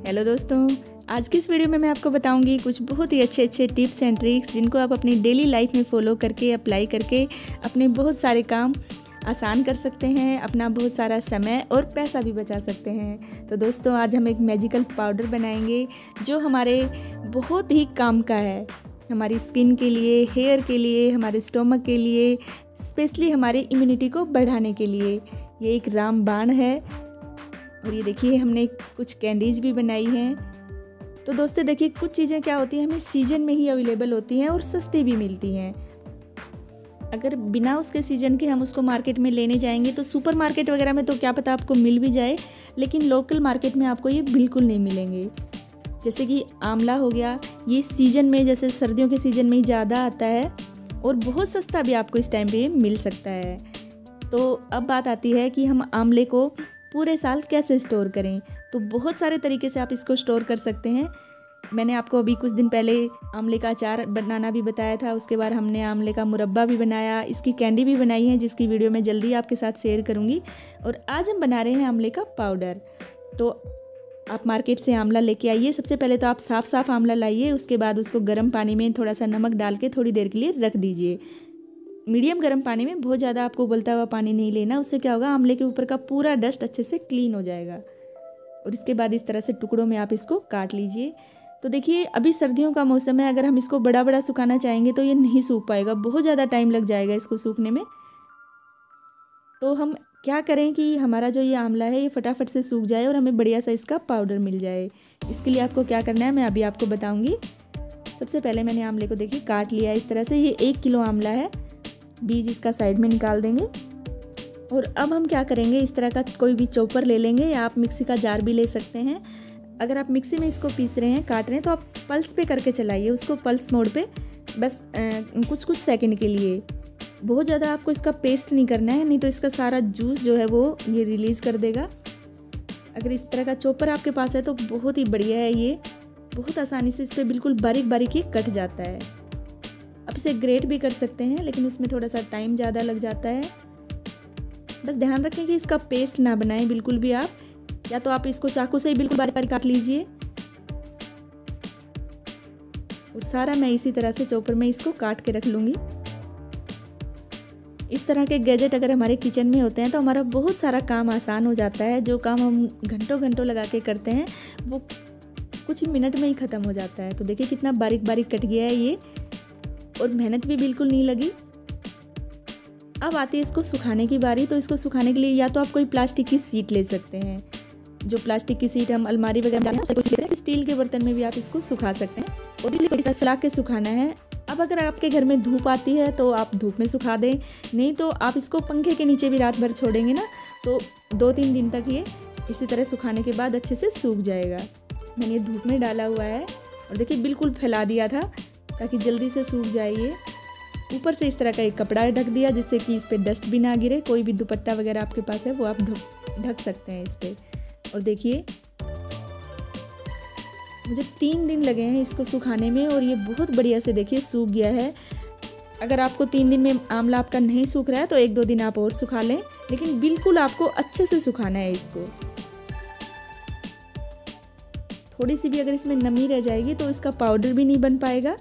Hello दोस्तों, आज की इस वीडियो में मैं आपको बताऊंगी कुछ बहुत ही अच्छे टिप्स एंड ट्रिक्स जिनको आप अपनी डेली लाइफ में फॉलो करके अप्लाई करके अपने बहुत सारे काम आसान कर सकते हैं, अपना बहुत सारा समय और पैसा भी बचा सकते हैं। तो दोस्तों, आज हम एक मैजिकल पाउडर बनाएंगे जो हमारे बहुत ही काम का है, हमारी स्किन के लिए, हेयर के लिए, हमारे स्टोमक के लिए, स्पेशली हमारे इम्यूनिटी को बढ़ाने के लिए। ये एक रामबाण है और ये देखिए हमने कुछ कैंडीज भी बनाई हैं। तो दोस्तों देखिए, कुछ चीज़ें क्या होती हैं, हमें सीजन में ही अवेलेबल होती हैं और सस्ती भी मिलती हैं। अगर बिना उसके सीजन के हम उसको मार्केट में लेने जाएंगे तो सुपर मार्केट वगैरह में तो क्या पता आपको मिल भी जाए, लेकिन लोकल मार्केट में आपको ये बिल्कुल नहीं मिलेंगे। जैसे कि आंवला हो गया, ये सीजन में, जैसे सर्दियों के सीजन में ही ज़्यादा आता है और बहुत सस्ता भी आपको इस टाइम पे मिल सकता है। तो अब बात आती है कि हम आंवले को पूरे साल कैसे स्टोर करें। तो बहुत सारे तरीके से आप इसको स्टोर कर सकते हैं। मैंने आपको अभी कुछ दिन पहले आंवले का अचार बनाना भी बताया था, उसके बाद हमने आंवले का मुरब्बा भी बनाया, इसकी कैंडी भी बनाई है जिसकी वीडियो मैं जल्दी आपके साथ शेयर करूंगी। और आज हम बना रहे हैं आंवले का पाउडर। तो आप मार्केट से आंवला लेके आइए। सबसे पहले तो आप साफ आंवला लाइए, उसके बाद उसको गर्म पानी में थोड़ा सा नमक डाल के थोड़ी देर के लिए रख दीजिए। मीडियम गर्म पानी में, बहुत ज़्यादा आपको उबलता हुआ पानी नहीं लेना, उससे क्या होगा, आंवले के ऊपर का पूरा डस्ट अच्छे से क्लीन हो जाएगा। और इसके बाद इस तरह से टुकड़ों में आप इसको काट लीजिए। तो देखिए, अभी सर्दियों का मौसम है, अगर हम इसको बड़ा सुखाना चाहेंगे तो ये नहीं सूख पाएगा, बहुत ज़्यादा टाइम लग जाएगा इसको सूखने में। तो हम क्या करें कि हमारा जो ये आंवला है ये फटाफट से सूख जाए और हमें बढ़िया सा इसका पाउडर मिल जाए। इसके लिए आपको क्या करना है मैं अभी आपको बताऊँगी। सबसे पहले मैंने आंवले को देखिए काट लिया इस तरह से। ये 1 किलो आंवला है, बीज इसका साइड में निकाल देंगे। और अब हम क्या करेंगे, इस तरह का कोई भी चॉपर ले लेंगे या आप मिक्सी का जार भी ले सकते हैं। अगर आप मिक्सी में इसको पीस रहे हैं, काट रहे हैं, तो आप पल्स पे करके चलाइए उसको, पल्स मोड पे, बस कुछ सेकंड के लिए। बहुत ज़्यादा आपको इसका पेस्ट नहीं करना है, नहीं तो इसका सारा जूस जो है वो ये रिलीज़ कर देगा। अगर इस तरह का चॉपर आपके पास है तो बहुत ही बढ़िया है, ये बहुत आसानी से इस पर बिल्कुल बारीक ये कट जाता है। अब इसे ग्रेट भी कर सकते हैं, लेकिन उसमें थोड़ा सा टाइम ज़्यादा लग जाता है। बस ध्यान रखें कि इसका पेस्ट ना बनाएं बिल्कुल भी आप, या तो आप इसको चाकू से ही बिल्कुल बारीक काट लीजिए। और सारा मैं इसी तरह से चॉपर में इसको काट के रख लूँगी। इस तरह के गैजेट अगर हमारे किचन में होते हैं तो हमारा बहुत सारा काम आसान हो जाता है। जो काम हम घंटों लगा के करते हैं वो कुछ ही मिनट में ही ख़त्म हो जाता है। तो देखिए कितना बारीक कट गया है ये, और मेहनत भी बिल्कुल नहीं लगी। अब आती है इसको सुखाने की बारी। तो इसको सुखाने के लिए या तो आप कोई प्लास्टिक की सीट ले सकते हैं, जो प्लास्टिक की सीट हम अलमारी वगैरह में डालते हैं, स्टील के बर्तन में भी आप इसको सुखा सकते हैं। और फैला के सुखाना है। अब अगर आपके घर में धूप आती है तो आप धूप में सुखा दें, नहीं तो आप इसको पंखे के नीचे भी रात भर छोड़ेंगे ना, तो 2-3 दिन तक ये इसी तरह सुखाने के बाद अच्छे से सूख जाएगा। मैंने ये धूप में डाला हुआ है और देखिए बिल्कुल फैला दिया था ताकि जल्दी से सूख जाए ये। ऊपर से इस तरह का एक कपड़ा ढक दिया जिससे कि इस पर डस्ट भी ना गिरे। कोई भी दुपट्टा वगैरह आपके पास है वो आप ढक सकते हैं इस पर। और देखिए मुझे 3 दिन लगे हैं इसको सुखाने में और ये बहुत बढ़िया से देखिए सूख गया है। अगर आपको 3 दिन में आंवला आपका नहीं सूख रहा है तो 1-2 दिन आप और सुखा लें, लेकिन बिल्कुल आपको अच्छे से सुखाना है इसको। थोड़ी सी भी अगर इसमें नमी रह जाएगी तो इसका पाउडर भी नहीं बन पाएगा।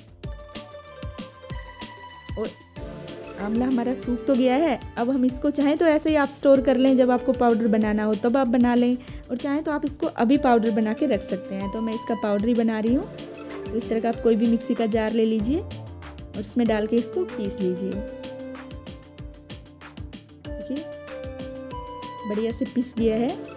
और आंवला हमारा सूख तो गया है। अब हम इसको चाहें तो ऐसे ही आप स्टोर कर लें, जब आपको पाउडर बनाना हो तब आप बना लें, और चाहें तो आप इसको अभी पाउडर बना के रख सकते हैं। तो मैं इसका पाउडर ही बना रही हूँ। तो इस तरह का आप कोई भी मिक्सी का जार ले लीजिए और इसमें डाल के इसको पीस लीजिए। देखिए बढ़िया से पिस गया है।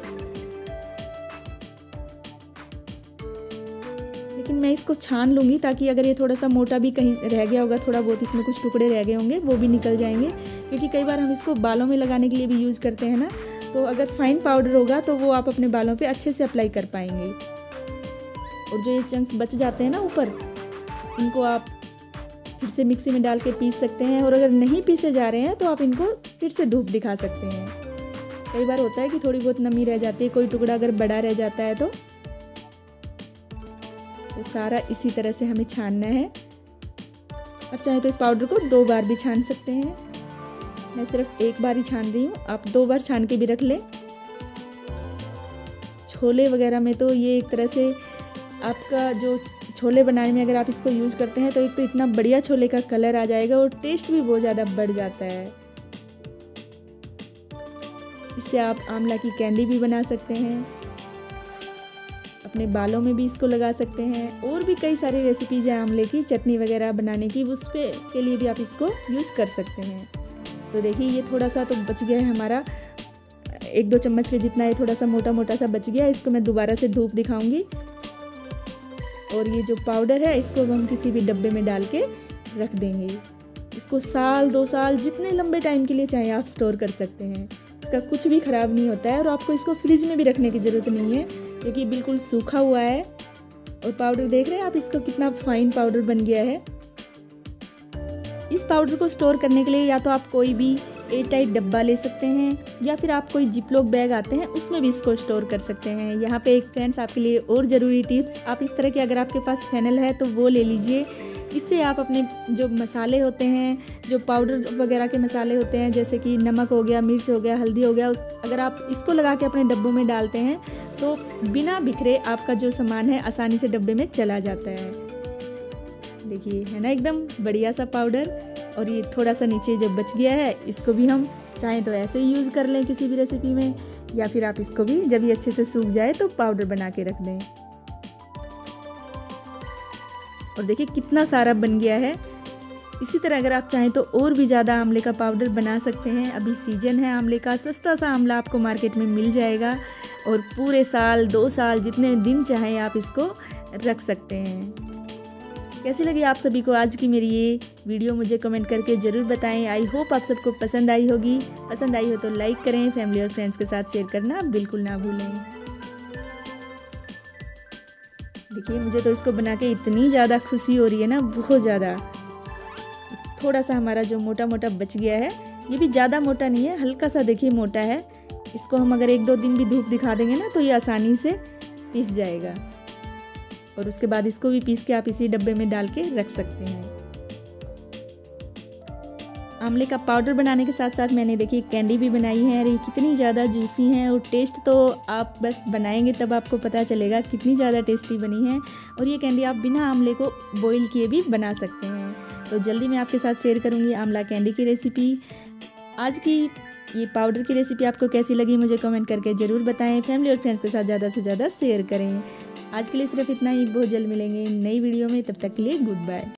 लेकिन मैं इसको छान लूँगी ताकि अगर ये थोड़ा सा मोटा भी कहीं रह गया होगा, थोड़ा बहुत इसमें कुछ टुकड़े रह गए होंगे, वो भी निकल जाएंगे। क्योंकि कई बार हम इसको बालों में लगाने के लिए भी यूज़ करते हैं ना, तो अगर फाइन पाउडर होगा तो वो आप अपने बालों पे अच्छे से अप्लाई कर पाएंगे। और जो ये चंक्स बच जाते हैं ना ऊपर, इनको आप फिर से मिक्सी में डाल के पीस सकते हैं। और अगर नहीं पीसे जा रहे हैं तो आप इनको फिर से धूप दिखा सकते हैं। कई बार होता है कि थोड़ी बहुत नमी रह जाती है, कोई टुकड़ा अगर बड़ा रह जाता है तो सारा इसी तरह से हमें छानना है। अब चाहे तो इस पाउडर को 2 बार भी छान सकते हैं। मैं सिर्फ 1 बार ही छान रही हूँ, आप 2 बार छान के भी रख लें। छोले वगैरह में तो ये एक तरह से आपका जो छोले बनाने में अगर आप इसको यूज़ करते हैं तो एक तो इतना बढ़िया छोले का कलर आ जाएगा और टेस्ट भी बहुत ज़्यादा बढ़ जाता है। इससे आप आंवला की कैंडी भी बना सकते हैं, अपने बालों में भी इसको लगा सकते हैं, और भी कई सारी रेसिपीज हैं आंवले की चटनी वगैरह बनाने की, उस पे के लिए भी आप इसको यूज कर सकते हैं। तो देखिए ये थोड़ा सा तो बच गया है हमारा, 1-2 चम्मच के जितना, ये थोड़ा सा मोटा मोटा सा बच गया। इसको मैं दोबारा से धूप दिखाऊंगी। और ये जो पाउडर है इसको हम किसी भी डब्बे में डाल के रख देंगे। इसको 1-2 साल जितने लंबे टाइम के लिए चाहे आप स्टोर कर सकते हैं। इसका कुछ भी ख़राब नहीं होता है और आपको इसको फ्रिज में भी रखने की ज़रूरत नहीं है क्योंकि बिल्कुल सूखा हुआ है। और पाउडर देख रहे हैं आप, इसका कितना फाइन पाउडर बन गया है। इस पाउडर को स्टोर करने के लिए या तो आप कोई भी एयर टाइट डब्बा ले सकते हैं या फिर आप कोई जिपलॉक बैग आते हैं उसमें भी इसको स्टोर कर सकते हैं। यहाँ पे एक फ्रेंड्स आपके लिए और ज़रूरी टिप्स, आप इस तरह के अगर आपके पास फेनल है तो वो ले लीजिए। इससे आप अपने जो मसाले होते हैं, जो पाउडर वगैरह के मसाले होते हैं जैसे कि नमक हो गया, मिर्च हो गया, हल्दी हो गया, अगर आप इसको लगा के अपने डब्बों में डालते हैं तो बिना बिखरे आपका जो सामान है आसानी से डब्बे में चला जाता है। देखिए है ना एकदम बढ़िया सा पाउडर। और ये थोड़ा सा नीचे जब बच गया है इसको भी हम चाहें तो ऐसे ही यूज़ कर लें किसी भी रेसिपी में, या फिर आप इसको भी जब ये अच्छे से सूख जाए तो पाउडर बना के रख दें। और देखिए कितना सारा बन गया है। इसी तरह अगर आप चाहें तो और भी ज़्यादा आंवले का पाउडर बना सकते हैं। अभी सीजन है आंवले का, सस्ता सा आंवला आपको मार्केट में मिल जाएगा और पूरे साल 2 साल जितने दिन चाहें आप इसको रख सकते हैं। कैसी लगी आप सभी को आज की मेरी ये वीडियो, मुझे कमेंट करके ज़रूर बताएं। आई होप आप सबको पसंद आई होगी। पसंद आई हो तो लाइक करें, फैमिली और फ्रेंड्स के साथ शेयर करना बिल्कुल ना भूलें। देखिए मुझे तो इसको बना के इतनी ज़्यादा खुशी हो रही है ना, बहुत ज़्यादा। थोड़ा सा हमारा जो मोटा मोटा बच गया है, ये भी ज़्यादा मोटा नहीं है, हल्का सा देखिए मोटा है। इसको हम अगर 1-2 दिन भी धूप दिखा देंगे ना तो ये आसानी से पिस जाएगा। और उसके बाद इसको भी पीस के आप इसी डब्बे में डाल के रख सकते हैं। आंवले का पाउडर बनाने के साथ साथ मैंने देखिए कैंडी भी बनाई है और ये कितनी ज़्यादा जूसी हैं और टेस्ट तो आप बस बनाएंगे तब आपको पता चलेगा कितनी ज़्यादा टेस्टी बनी है। और ये कैंडी आप बिना आंवले को बॉईल किए भी बना सकते हैं। तो जल्दी मैं आपके साथ शेयर करूँगी आंवला कैंडी की रेसिपी। आज की ये पाउडर की रेसिपी आपको कैसी लगी मुझे कमेंट करके ज़रूर बताएं। फैमिली और फ्रेंड्स के साथ ज़्यादा से ज़्यादा शेयर करें। आज के लिए सिर्फ इतना ही, बहुत जल्द मिलेंगे नई वीडियो में, तब तक के लिए गुड बाय।